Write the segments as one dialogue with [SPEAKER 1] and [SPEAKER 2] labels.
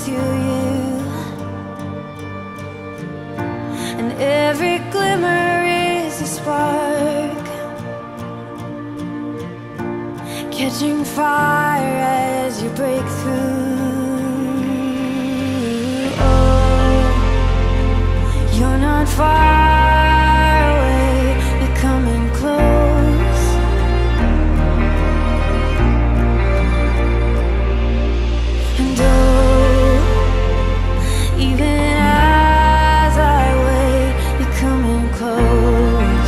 [SPEAKER 1] to you, and every glimmer is a spark, catching fire as you break through. Oh, you're not far away, you're coming close. And oh, even as I wait, you're coming close.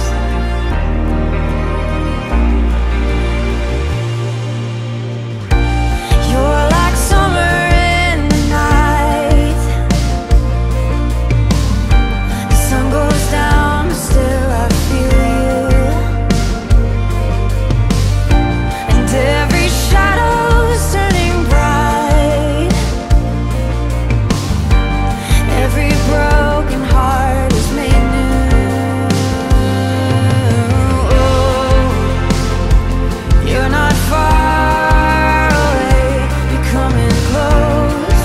[SPEAKER 1] You're like summer in the night. The sun goes down, but still I feel you. And every shadow's turning bright, every broken heart is made new. Oh, you're not far away, you're coming close.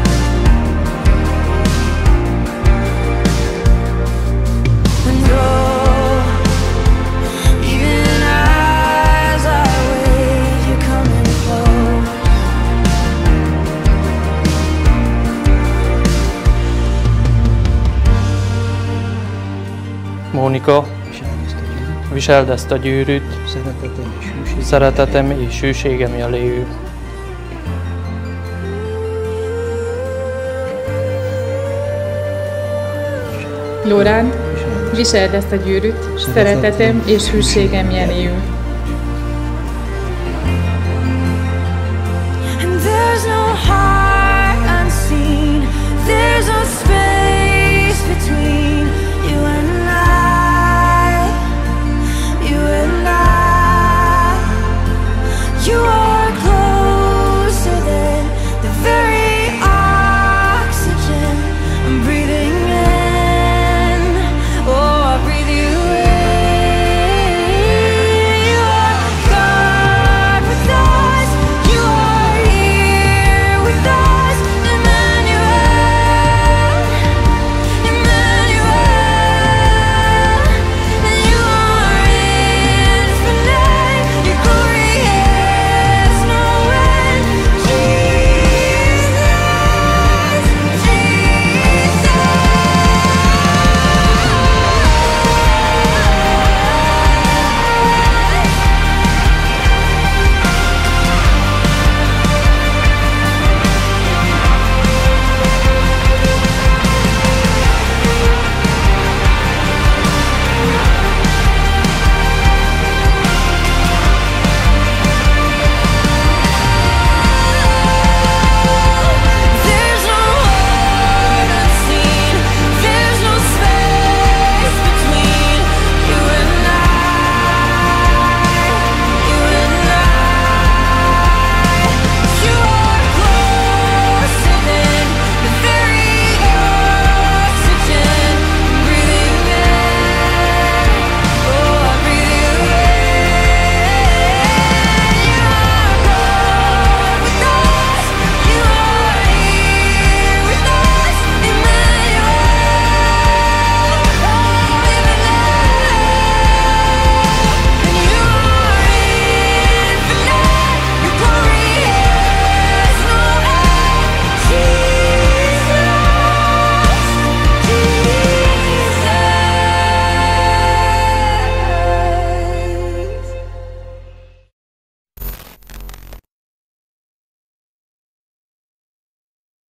[SPEAKER 1] And oh, even as I wait, you're coming close.
[SPEAKER 2] Mónika, viseld ezt a gyűrűt, szeretetem és hűségem jeléül.
[SPEAKER 3] Lórán, viseld ezt a gyűrűt, szeretetem és hűségem jeléül.
[SPEAKER 1] And there's no heart unseen, there's no